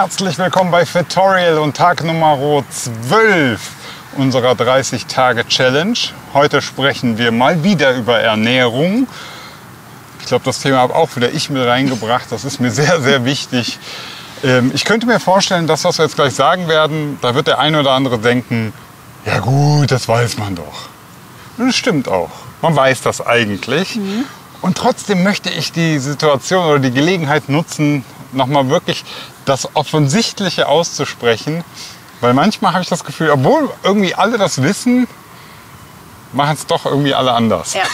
Herzlich willkommen bei Fittorial und Tag Nummer 12 unserer 30-Tage-Challenge. Heute sprechen wir mal wieder über Ernährung. Ich glaube, das Thema habe auch wieder ich mit reingebracht. Das ist mir sehr, sehr wichtig. Ich könnte mir vorstellen, dass was wir jetzt gleich sagen werden, da wird der eine oder andere denken, ja gut, das weiß man doch. Und das stimmt auch. Man weiß das eigentlich. Und trotzdem möchte ich die Situation oder die Gelegenheit nutzen, nochmal wirklich das Offensichtliche auszusprechen. Weil manchmal habe ich das Gefühl, obwohl irgendwie alle das wissen, machen es doch irgendwie alle anders. Ja.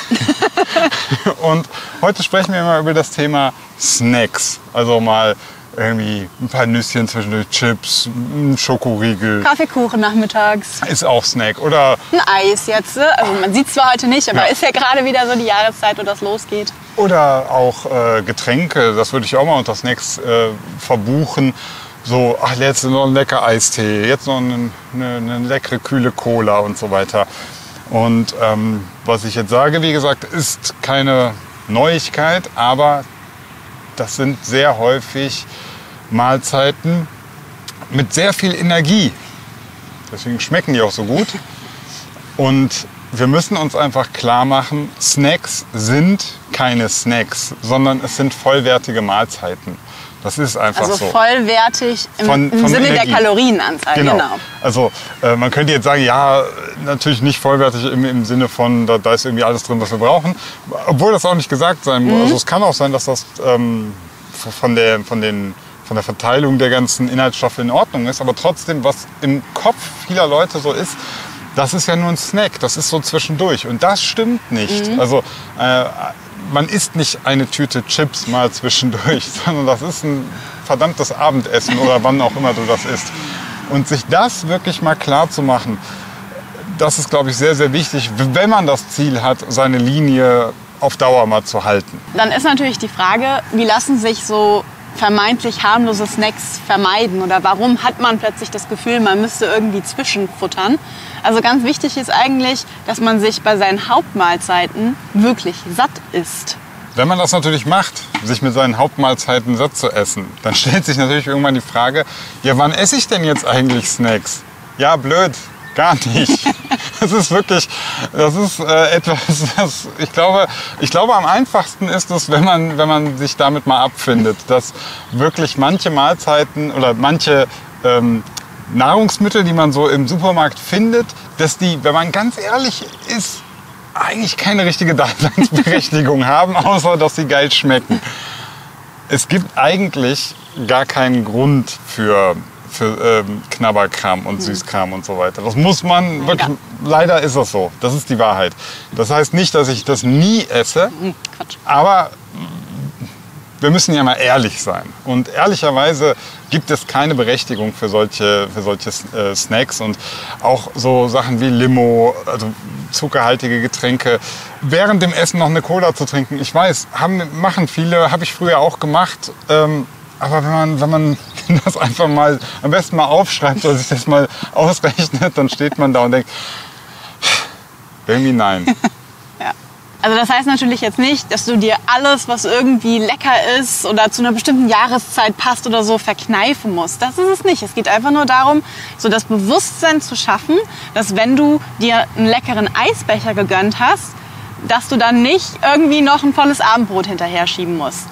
Und heute sprechen wir mal über das Thema Snacks. Also mal irgendwie ein paar Nüsschen zwischendurch, Chips, ein Schokoriegel. Kaffeekuchen nachmittags. Ist auch Snack. Oder ein Eis jetzt. Also man sieht es zwar heute nicht, aber ist ja gerade wieder so die Jahreszeit, wo das losgeht. Oder auch Getränke, das würde ich auch mal unter Snacks verbuchen. So, ach, jetzt noch ein lecker Eistee, jetzt noch eine leckere kühle Cola und so weiter. Und was ich jetzt sage, wie gesagt, ist keine Neuigkeit, aber das sind sehr häufig Mahlzeiten mit sehr viel Energie. Deswegen schmecken die auch so gut. Und wir müssen uns einfach klar machen, Snacks sind keine Snacks, sondern es sind vollwertige Mahlzeiten. Das ist einfach so. Also vollwertig im Sinne der Kalorienanzahl, genau. Also man könnte jetzt sagen, ja, natürlich nicht vollwertig im Sinne von, da ist irgendwie alles drin, was wir brauchen. Obwohl das auch nicht gesagt sein muss. Also es kann auch sein, dass das von der Verteilung der ganzen Inhaltsstoffe in Ordnung ist. Aber trotzdem, was im Kopf vieler Leute so ist, das ist ja nur ein Snack, das ist so zwischendurch. Und das stimmt nicht. Also man isst nicht eine Tüte Chips mal zwischendurch, sondern das ist ein verdammtes Abendessen oder wann auch immer du das isst. Und sich das wirklich mal klar zu machen, das ist, glaube ich, sehr, sehr wichtig, wenn man das Ziel hat, seine Linie auf Dauer mal zu halten. Dann ist natürlich die Frage, wie lassen sich so vermeintlich harmlose Snacks vermeiden? Oder warum hat man plötzlich das Gefühl, man müsste irgendwie zwischenfuttern? Also ganz wichtig ist eigentlich, dass man sich bei seinen Hauptmahlzeiten wirklich satt isst. Wenn man das natürlich macht, sich mit seinen Hauptmahlzeiten satt zu essen, dann stellt sich natürlich irgendwann die Frage, ja, wann esse ich denn jetzt eigentlich Snacks? Ja, blöd, gar nicht. Das ist wirklich, etwas, was ich glaube, am einfachsten ist es, wenn man sich damit mal abfindet, dass wirklich manche Mahlzeiten oder manche Nahrungsmittel, die man so im Supermarkt findet, dass die, wenn man ganz ehrlich ist, eigentlich keine richtige Daseinsberechtigung haben, außer dass sie geil schmecken. Es gibt eigentlich gar keinen Grund für Knabberkram und Süßkram und so weiter. Das muss man wirklich, leider ist das so. Das ist die Wahrheit. Das heißt nicht, dass ich das nie esse, aber wir müssen ja mal ehrlich sein. Und ehrlicherweise gibt es keine Berechtigung für solche Snacks und auch so Sachen wie Limo, also zuckerhaltige Getränke, während dem Essen noch eine Cola zu trinken. Ich weiß, machen viele, habe ich früher auch gemacht. Aber wenn man das einfach mal, am besten mal aufschreibt oder sich das mal ausrechnet, dann steht man da und denkt, irgendwie nein. Ja. Also das heißt natürlich jetzt nicht, dass du dir alles, was irgendwie lecker ist oder zu einer bestimmten Jahreszeit passt oder so, verkneifen musst. Das ist es nicht. Es geht einfach nur darum, so das Bewusstsein zu schaffen, dass wenn du dir einen leckeren Eisbecher gegönnt hast, dass du dann nicht irgendwie noch ein volles Abendbrot hinterher schieben musst.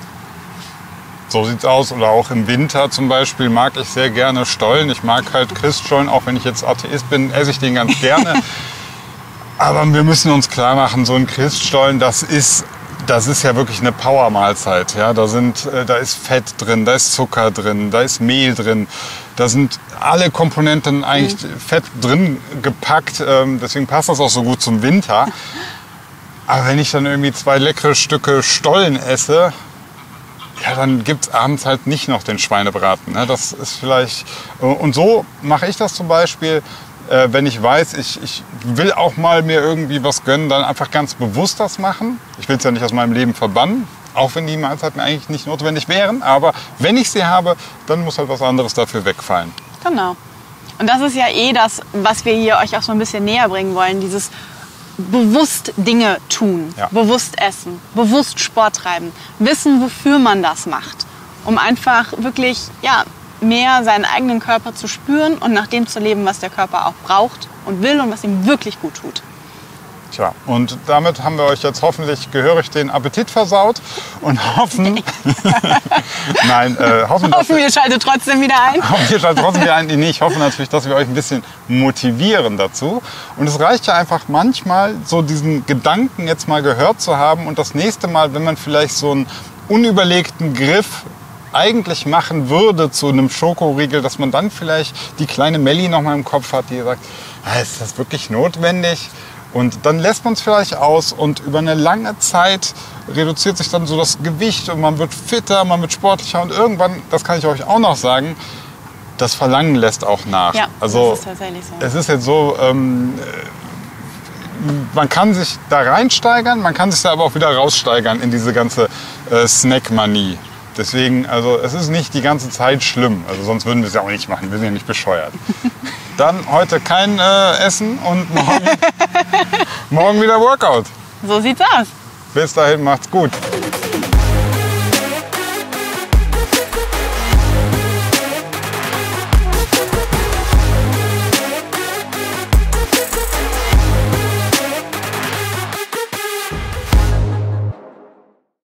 So sieht's aus. Oder auch im Winter zum Beispiel mag ich sehr gerne Stollen. Ich mag halt Christstollen, auch wenn ich jetzt Atheist bin, esse ich den ganz gerne. Aber wir müssen uns klar machen, so ein Christstollen, das ist ja wirklich eine Powermahlzeit. Ja? Da ist Fett drin, da ist Zucker drin, da ist Mehl drin. Da sind alle Komponenten eigentlich fett drin gepackt. Deswegen passt das auch so gut zum Winter. Aber wenn ich dann irgendwie 2 leckere Stücke Stollen esse, ja, dann gibt es abends halt nicht noch den Schweinebraten. Ne? Das ist vielleicht. Und so mache ich das zum Beispiel, wenn ich weiß, ich will auch mal mir irgendwie was gönnen, dann einfach ganz bewusst das machen. Ich will es ja nicht aus meinem Leben verbannen, auch wenn die Mahlzeiten eigentlich nicht notwendig wären. Aber wenn ich sie habe, dann muss halt was anderes dafür wegfallen. Genau. Und das ist ja das, was wir hier euch auch so ein bisschen näher bringen wollen. Dieses bewusst Dinge tun, bewusst essen, bewusst Sport treiben, wissen, wofür man das macht, um einfach wirklich mehr seinen eigenen Körper zu spüren und nach dem zu leben, was der Körper auch braucht und will und was ihm wirklich gut tut. Tja, und damit haben wir euch jetzt hoffentlich gehörig den Appetit versaut und hoffen, Hoffen, ihr schaltet trotzdem wieder ein. Ich hoffe natürlich, dass wir euch ein bisschen motivieren dazu. Und es reicht ja einfach manchmal, so diesen Gedanken jetzt mal gehört zu haben und das nächste Mal, wenn man vielleicht so einen unüberlegten Griff eigentlich machen würde zu einem Schokoriegel, dass man dann vielleicht die kleine Melli noch mal im Kopf hat, die sagt, ist das wirklich notwendig? Und dann lässt man es vielleicht aus und über eine lange Zeit reduziert sich dann so das Gewicht und man wird fitter, man wird sportlicher und irgendwann, das kann ich euch auch noch sagen, das Verlangen lässt auch nach. Ja, also, das ist tatsächlich so. Es ist jetzt so, man kann sich da reinsteigern, man kann sich da aber auch wieder raussteigern in diese ganze Snackmanie. Deswegen, also es ist nicht die ganze Zeit schlimm, also sonst würden wir es ja auch nicht machen, wir sind ja nicht bescheuert. Dann heute kein Essen und morgen wieder Workout. So sieht's aus. Bis dahin, macht's gut.